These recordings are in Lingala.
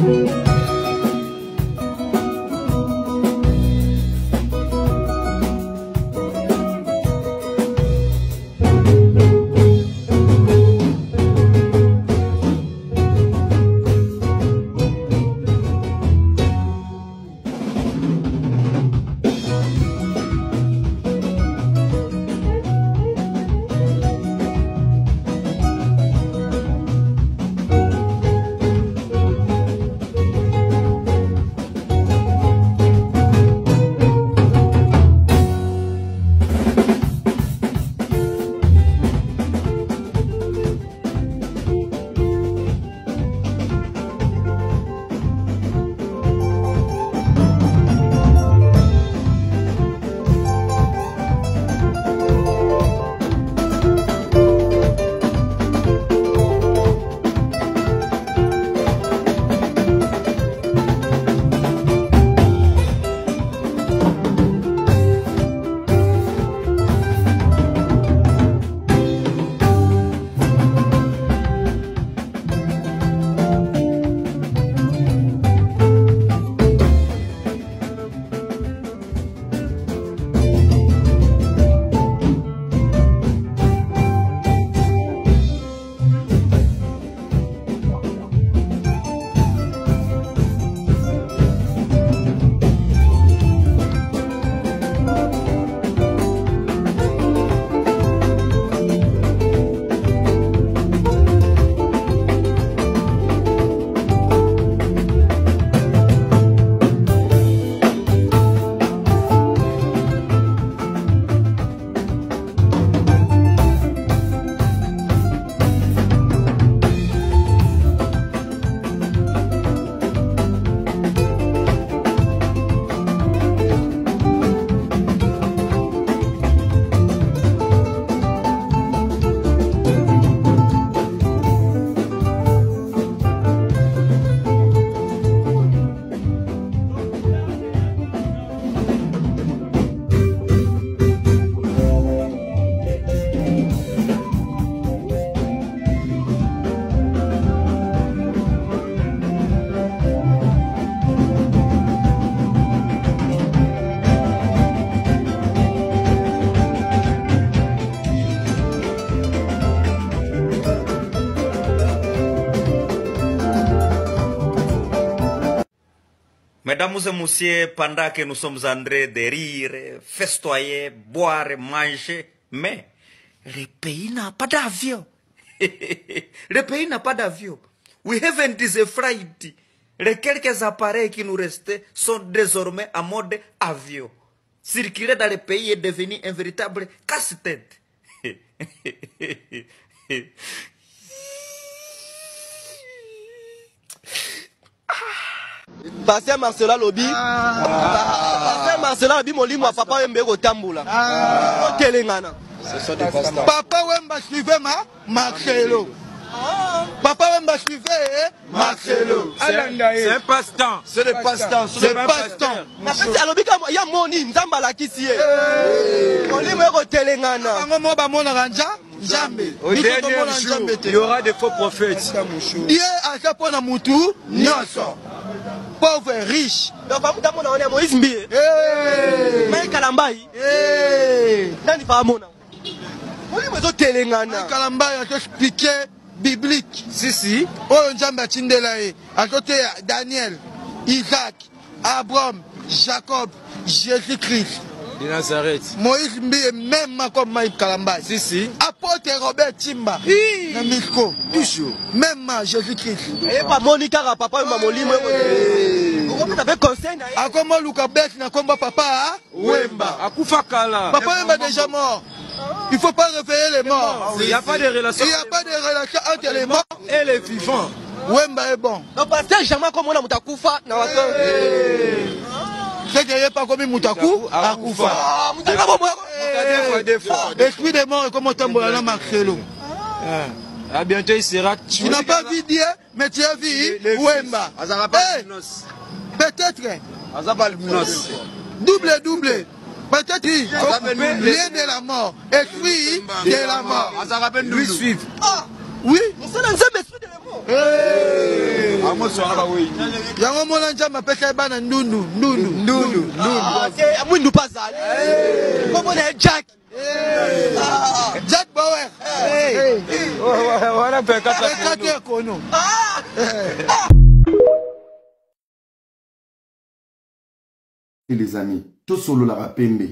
Mesdames et messieurs, pendant que nous sommes en train de rire, festoyer, boire, manger, mais le pays n'a pas d'avion. Le pays n'a pas d'avion. We haven't a flight. Les quelques appareils qui nous restaient sont désormais en mode avion. Circuler dans le pays est devenu un véritable casse-tête. Pasteur Marcela Lobi. Pasteur Marcela Lobi molimo wa papa wembe ko tambula. Telengana. Papa wemba suivait Marcelo. Papa wemba suivait Marcelo. C'est un passe-temps. C'est le passe-temps. C'est le passe-temps. Alobi ka ya moni nzamba la kisi ye. Molimo ko telengana. Ngo ba mona ranja. Au dernier jour, il y aura des faux prophètes. Dieu a fait pour Namoutu, Nyoso. Pauvre, riche. Donc, on a Moïse Mbi. Mais Kalambaï. Nani pas mon. On est Telengana. Kalambaï a expliqué biblique. Si. Oh, Njamba Tindelae. A côté Daniel, Isaac, Abraham, Jacob, Jésus-Christ. De Nazareth. Moïse Mbi est même comme Maïb Kalambaï. Si. Apôtre Robert Timba. Namisko. Toujours. Même Jésus-Christ. Et pas Monica, papa, Mamolimo. Vous avez conseil. A comment Luka Beth n'a comme papa Wemba. Akufa Kala. Papa Wemba déjà mort. Il ne faut pas réveiller les morts. Il n'y a pas de relation. Il n'y a pas de relation entre les morts et les vivants. Wemba est bon. Non, parce que jamais comme on a Moutakufa. C'est qu'il n'y a pas comme Moutakou. Akufa. Des fois. Esprit des morts est comme Tambola Marcelo. À bientôt, il sera tué. Tu n'as pas vu Dieu, mais tu as vu Wemba. Peut-être. Double. Peut-être lien de la mort. Esprit de la mort. Lui suivre. Oui. mosala nzambe esprit de l'amour. Yango mona nzambe apesa bana ndundu. Mwindu pazali. Comment est Jack? Jack Bauer. Voilà, les amis, tout solo la rapende.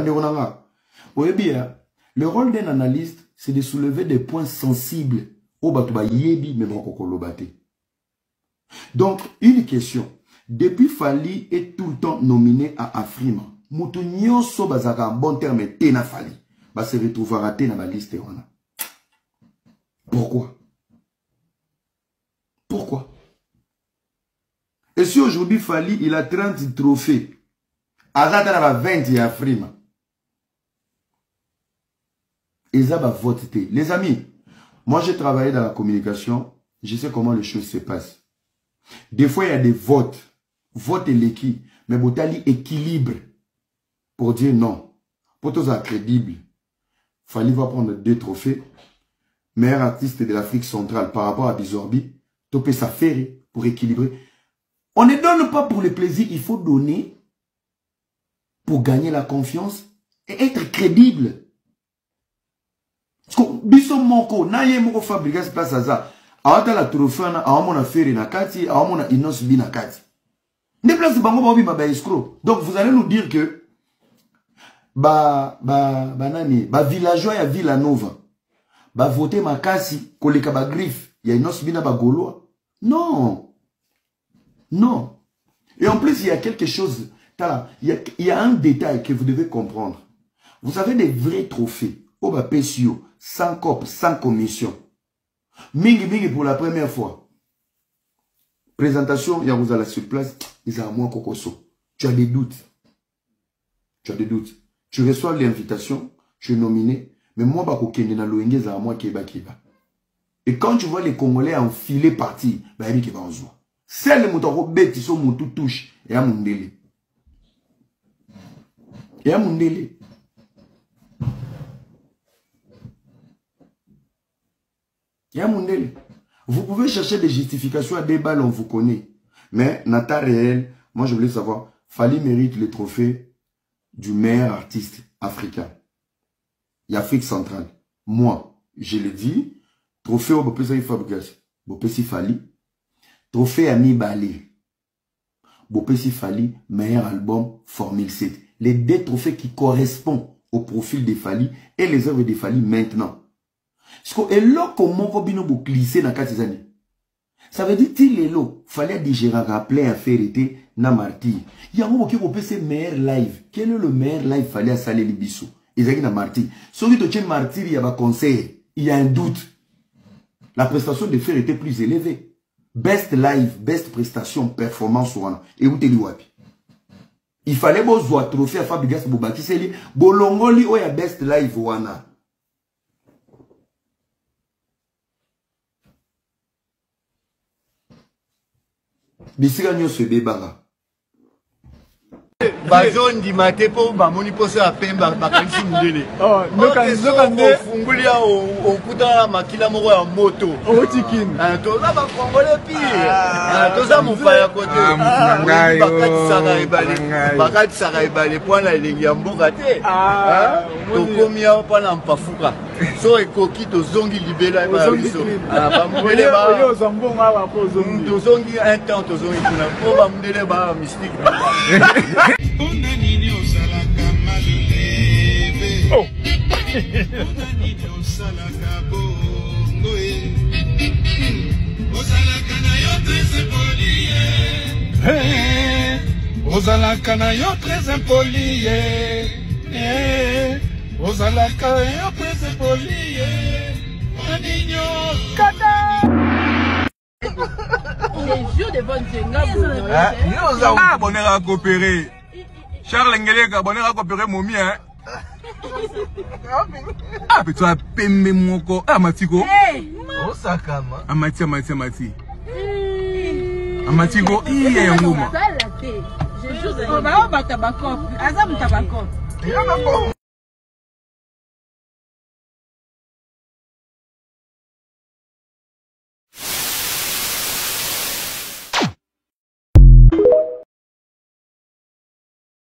Le rôle d'un analyste, c'est de soulever des points sensibles au batuba yebi mais bon kokolobate. Donc, une question. Depuis Fali est tout le temps nominé à Afrima. Mutu nyonso bazaka en bon terme tena Fali. Ba se retrouvera tena la liste wana. Pourquoi? Pourquoi? Et si aujourd'hui Fali il a 30 trophées, Azata va 20 et Afrima. Ezaba vote. Les amis, moi j'ai travaillé dans la communication, je sais comment les choses se passent. Des fois il y a des votes. Vote l'équipe, mais Botali équilibre pour dire non. Pour tous être crédible, Fali va prendre 2 trophées. Meilleur artiste de l'Afrique centrale par rapport à Bizorbi, topé sa ferry pour équilibrer. On ne donne pas pour le plaisir, il faut donner pour gagner la confiance et être crédible. Parce que Bisson Moko, naye moko fabriquer place à ça. Awata la trophée na awamona ferry na kati, awamona inos bi na kati. Ne place bango ba obi ba escroc. Donc vous allez nous dire que villageois ya Villanova ba voter makasi koleka ba griffe ya inos bina ba gaulois. Non. Non. Et en plus il y a quelque chose, il y a un détail que vous devez comprendre. Vous avez des vrais trophées au ba PSO, sans cop, sans commission. Mingi pour la première fois. Présentation, il y a vous allez sur place, ils ont moins kokoso. Tu as des doutes. Tu as des doutes. Tu reçois l'invitation, tu es nominé, mais moi, bakokende na loenge za moi keba. Et quand tu vois les Congolais enfiler partir, bah il va en joie. Celle mutoko beti so mutu touche et a mundele. Et a mundele. Et a mundele. Vous pouvez chercher des justifications à des balles, on vous connaît. Mais, Nata réel, moi je voulais savoir, Fali mérite le trophée du meilleur artiste africain. Et Afrique centrale. Moi, je le dis, trophée au Bopesi Fabrikas, Bopesi Fali, trophée Ami Balé, Bopesi Fali, meilleur album, Formule 7. Les 2 trophées qui correspondent au profil de Fali et les œuvres de Fali maintenant. Parce que là, comment vous glisser dans 4 années? Ça veut dire qu'il est là. Fallait déjà rappeler à faire été na martyr. Il y a un moment qui peut passer meilleur live. Quel est le meilleur live fallait à saler les bisous? Ils ont dit na martyr. Si tu tiens martyr, il y a un conseil. Il y a un doute. La prestation de faire était plus élevée. Best live, best prestation, performance one. Et où t'es dit wapi? Il fallait bozoa trophée à Fabrigas Boubaki Seli. Bolongoli ou ya best live wana. Bisika nyonso ebebanga. Bazon di mate po ba moni poso ya pemba bakanisi mundele. Oh, ndoka funguli ya okuta makila moko ya moto. Otikini. To na ba Congolais pire. To za mopaya kote. Bakati saka ebale pona elengi ya mboka te. To komia pana mpafuka. So ekoki to zongi libela ba biso. Ba mundele ba yo zambonga ba po zongi. To zongi un temps to zongi kuna po ba mundele ba mystique. Oh. Ozalaka na yo très impoli. Ozalaka yo très impoli. Aninyo kata. Les jours de votre Zenga. Ah, bonheur à coopérer. Charles Ngeleka, bonheur à coopérer, Momi, hein. Ah, mais tu as pemé mon corps. Ah, Matiko. Oh, sakama. Ah, Mati. Ah, Matiko, il y a un moment. Je jure, on va au tabacco. Azam tabacco.